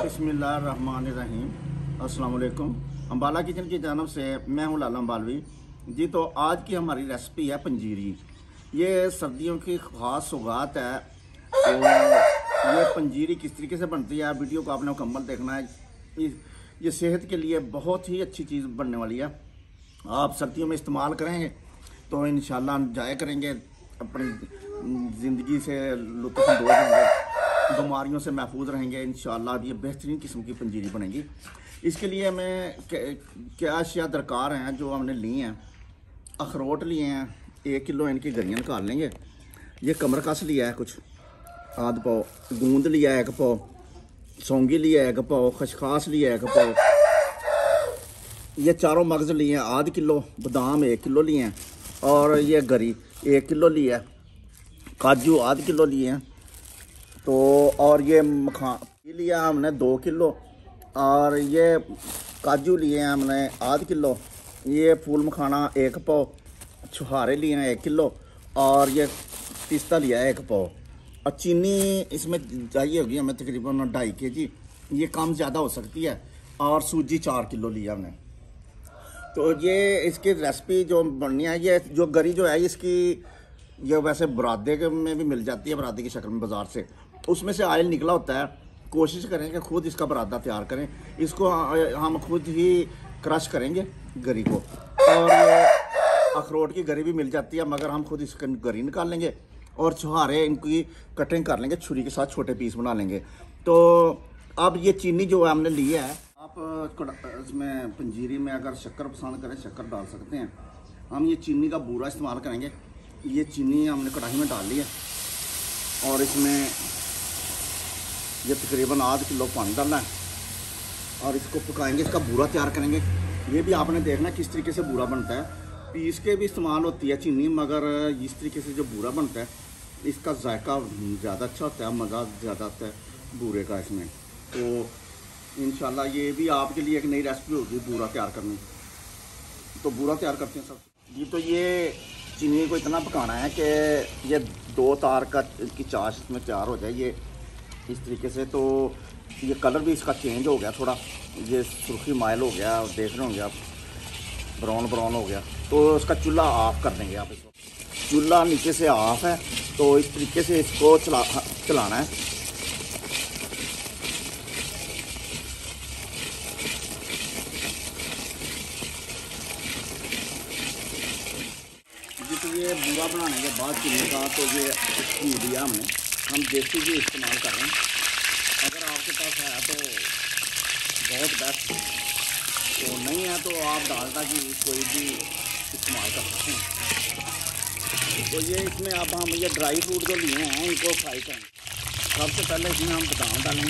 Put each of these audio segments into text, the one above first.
बिस्मिल्लाहिर्रहमानिर्रहीम। अस्सलाम वालेकुम। अम्बाला किचन की जानब से मैं हूँ लाला अम्बालवी जी। तो आज की हमारी रेसिपी है पंजीरी। ये सर्दियों की ख़ास सौगात है। तो ये पंजीरी किस तरीके से बनती है, वीडियो को आपने मुकम्मल देखना है। ये सेहत के लिए बहुत ही अच्छी चीज़ बनने वाली है। आप सर्दियों में इस्तेमाल करेंगे तो इंशाल्लाह एंजॉय करेंगे, अपनी ज़िंदगी से लुत्फ़ अंदोज़ होंगे, बीमारियों से महफूज रहेंगे इंशाल्लाह। ये बेहतरीन किस्म की पंजीरी बनेगी। इसके लिए हमें क्या अशिया दरकार हैं जो हमने ली हैं। अखरोट लिए हैं 1 किलो, इनकी गरियाँ निकाल लेंगे। ये कमरकस लिया है कुछ आध पाव, गूंद लिया है 1 पाव, सौंगी लिया है 1 पाव, खसखास लिया है 1 पाव, ये चारों मगज़ लिए हैं आध किलो, बादाम 1 किलो लिए हैं, और ये गरी 1 किलो लिया है, काजू आध किलो लिए हैं। तो और ये लिया हमने 2 किलो, और ये काजू लिए हैं हमने आध किलो, ये फूल मखाना 1 पाव, छुहारे लिए हैं 1 किलो, और ये पिस्ता लिया है 1 पाव। और चीनी इसमें चाहिए होगी हमें तकरीबन 2.5 kg, ये कम ज़्यादा हो सकती है। और सूजी 4 किलो लिया हमने। तो ये इसकी रेसिपी जो बननी है, ये जो गरी जो है इसकी, ये वैसे बुरादे में भी मिल जाती है, बुरादे की शक्ल में बाज़ार से, उसमें से ऑयल निकला होता है। कोशिश करें कि खुद इसका बुरादा तैयार करें। इसको हम खुद ही क्रश करेंगे गरी को। और ये अखरोट की गरी भी मिल जाती है, मगर हम खुद इसका गरी निकाल लेंगे और छुहारे इनकी कटिंग कर लेंगे, छुरी के साथ छोटे पीस बना लेंगे। तो अब ये चीनी जो हमने ली है, आप इसमें पंजीरी में अगर शक्कर पसंद करें शक्कर डाल सकते हैं। हम ये चीनी का बूरा इस्तेमाल करेंगे। ये चीनी हमने कढ़ाई में डाल ली है, और इसमें ये तकरीबन आध किलो पानी डालना है, और इसको पकाएंगे, इसका बूरा तैयार करेंगे। ये भी आपने देखना किस तरीके से बूरा बनता है। पीस के भी इस्तेमाल होती है चीनी, मगर इस तरीके से जो बूरा बनता है इसका जायका ज़्यादा अच्छा होता है, मज़ा ज़्यादा आता है बूरे का इसमें। तो इंशाल्लाह ये भी आपके लिए एक नई रेसिपी होगी बूरा तैयार करने। तो बूरा तैयार करते हैं सब जी। तो ये चीनी को इतना पकाना है कि ये 2 तार का की चाश इसमें तैयार हो जाए, ये इस तरीके से। तो ये कलर भी इसका चेंज हो गया थोड़ा, ये सुर्खी माइल हो गया, देख रहे होंगे आप, ब्राउन ब्राउन हो गया। तो इसका चूल्हा ऑफ कर देंगे आप। इसको चूल्हा नीचे से ऑफ है, तो इस तरीके से इसको चलाना है। तो ये बूरा बनाने के बाद चीनी का, तो ये घी दिया हमने, हम देसी घी इस्तेमाल कर रहे हैं। अगर आपके पास है तो बहुत बेस्ट, तो नहीं है तो आप डालडा घी कोई भी इस्तेमाल कर सकते हैं। तो ये इसमें अब हम ये ड्राई फ्रूट जो लिए हैं इनको फ्राई करेंगे। सबसे पहले इसमें हम बादाम डालेंगे,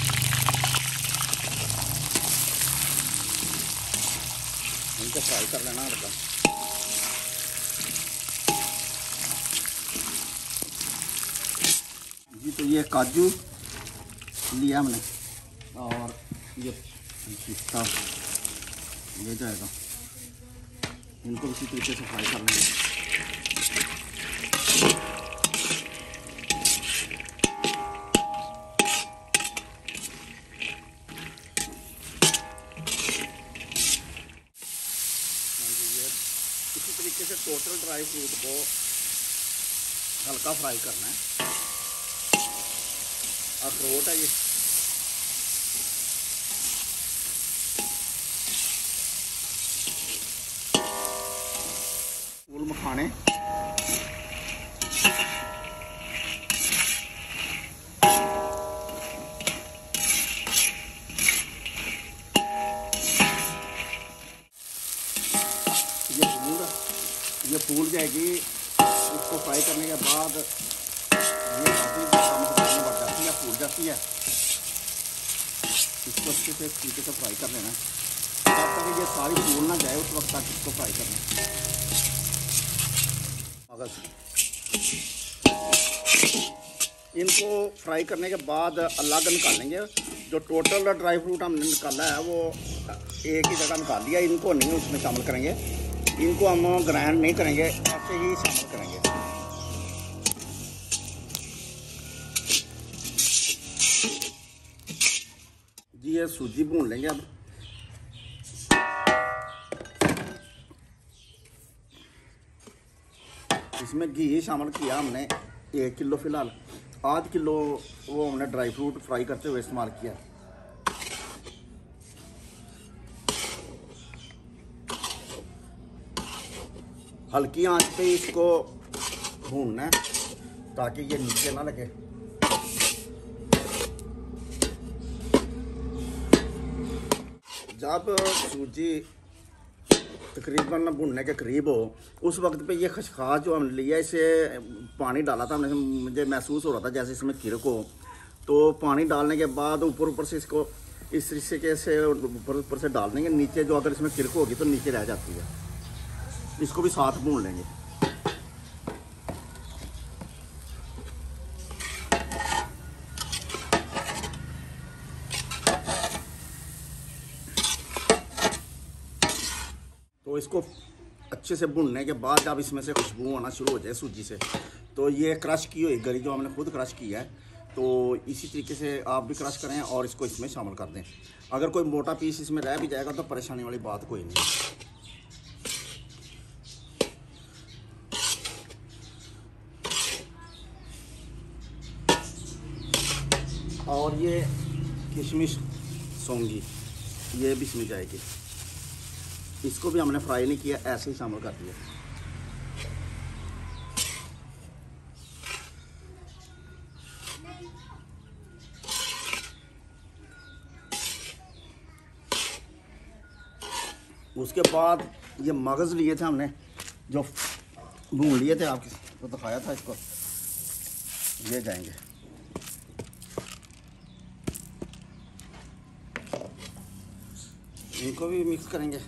इनको फ्राई कर लेना होगा जी। तो ये काजू लिया हमने, और ये पिस्ता ले जाएगा, इनको इसी तरीके से फ्राई कर लेंगे। इसी तरीके से टोटल ड्राई फ्रूट को हल्का फ्राई करना है। अखरोट है ये, फूल मखाने, ये फूल जाएगी। इसको फ्राई करने के बाद ये काफ़ी काम बढ़ जाती है, फूल जाती है। इसको अच्छे से तरीके से फ्राई कर लेना, जब तक ये सारी फूल ना जाए उस वक्त तक इसको फ्राई करना। इनको फ्राई करने के बाद अलग निकालेंगे। जो टोटल ड्राई फ्रूट हमने निकाला है वो एक ही जगह निकाल लिया, इनको नहीं उसमें शामिल करेंगे। इनको हम ग्राइंड नहीं करेंगे, ऐसे ही शामिल करेंगे। ये सूजी भून लेंगे अब। इसमें घी शामिल किया हमने 1 किलो, फिलहाल 1/2 किलो वो हमने ड्राई फ्रूट फ्राई करते हुए इस्तेमाल किया। हल्की आंच पे इसको भूनना है ताकि ये नीचे ना लगे। जब सूजी तकरीबन भुनने के करीब हो उस वक्त पे ये खशखाश जो हमने लिया, इसे पानी डाला था हमने, मुझे महसूस हो रहा था जैसे इसमें किरक हो। तो पानी डालने के बाद ऊपर से इसको इस तरीके से ऊपर से डाल देंगे। नीचे जो अगर इसमें किरक होगी तो नीचे रह जाती है। इसको भी साथ भून लेंगे। तो इसको अच्छे से भुनने के बाद जब इसमें से खुशबू आना शुरू हो जाए सूजी से, तो ये क्रश की हुई गरी जो हमने खुद क्रश किया है, तो इसी तरीके से आप भी क्रश करें और इसको इसमें शामिल कर दें। अगर कोई मोटा पीस इसमें रह भी जाएगा तो परेशानी वाली बात कोई नहीं। और ये किशमिश सौंगी ये भी इसमें जाएगी। इसको भी हमने फ्राई नहीं किया, ऐसे ही शामिल कर दिया। उसके बाद ये मगज़ लिए थे हमने, जो भून लिए थे, आपको तो दिखाया था इसको, ये जाएंगे। इनको भी मिक्स करेंगे।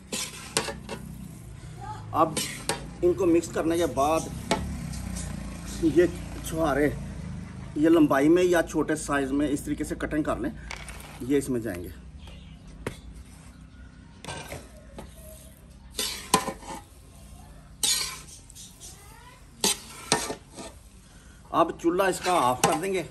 अब इनको मिक्स करने के बाद ये छुहारे ये लंबाई में या छोटे साइज़ में इस तरीके से कटिंग कर लें, ये इसमें जाएंगे। अब चूल्हा इसका ऑफ कर देंगे।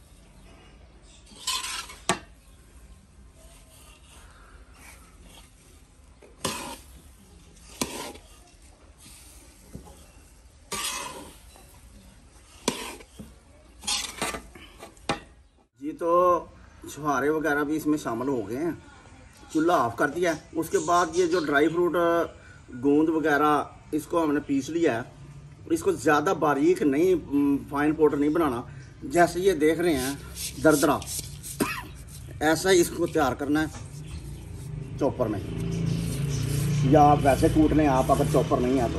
जी तो छुहारे वगैरह भी इसमें शामिल हो गए हैं। चूल्हा ऑफ कर दिया है। उसके बाद ये जो ड्राई फ्रूट गोंद वगैरह इसको हमने पीस लिया है। इसको ज़्यादा बारीक नहीं, फाइन पाउडर नहीं बनाना। जैसे ये देख रहे हैं दरदरा, ऐसा ही इसको तैयार करना है चॉपर में, या आप वैसे कूट लें आप अगर चॉपर नहीं है तो।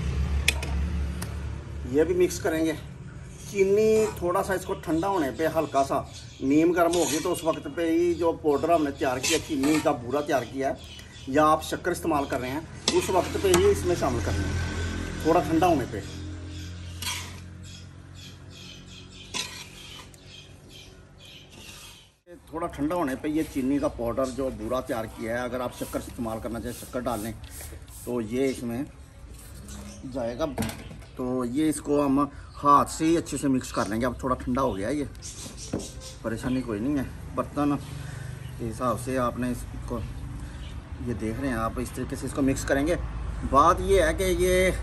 ये भी मिक्स करेंगे। चीनी थोड़ा सा इसको ठंडा होने पे हल्का सा नीम गर्म होगी तो उस वक्त पे ही जो पाउडर हमने तैयार किया, चीनी का बूरा तैयार किया है, या आप शक्कर इस्तेमाल कर रहे हैं, उस वक्त पे ही इसमें शामिल करना है थोड़ा ठंडा होने पे। थोड़ा ठंडा होने पे ये चीनी का पाउडर जो बूरा तैयार किया है, अगर आप शक्कर इस्तेमाल करना चाहें शक्कर डाल लें तो ये इसमें जाएगा। तो ये इसको हम हाथ से ही अच्छे से मिक्स कर लेंगे। अब थोड़ा ठंडा हो गया है, ये परेशानी कोई नहीं है। बर्तन के हिसाब से आपने इसको, ये देख रहे हैं आप, इस तरीके से इसको मिक्स करेंगे। बात ये है कि ये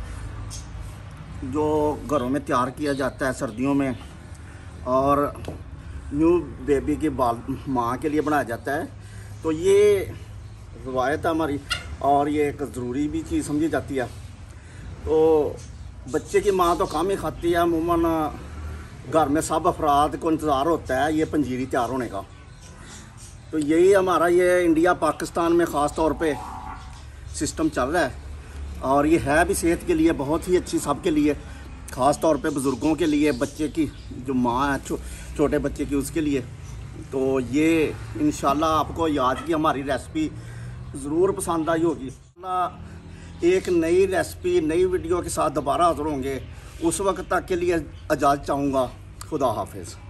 जो घरों में तैयार किया जाता है सर्दियों में, और न्यू बेबी की माँ के लिए बनाया जाता है, तो ये रवायत है हमारी और ये एक ज़रूरी भी चीज़ समझी जाती है। तो बच्चे की माँ तो कम ही खाती है, अमूमन घर में सब अफराद को इंतज़ार होता है ये पंजीरी तैयार होने का। तो यही हमारा ये इंडिया पाकिस्तान में ख़ास तौर पे सिस्टम चल रहा है, और ये है भी सेहत के लिए बहुत ही अच्छी, सबके लिए, ख़ास तौर पे बुज़ुर्गों के लिए, बच्चे की जो माँ है छोटे बच्चे की, उसके लिए। तो ये इंशाल्लाह आपको आज की हमारी रेसिपी ज़रूर पसंद आई होगी। एक नई रेसिपी, नई वीडियो के साथ दोबारा हाज़िर होंगे। उस वक्त तक के लिए इजाज़त चाहूँगा। खुदा हाफिज़।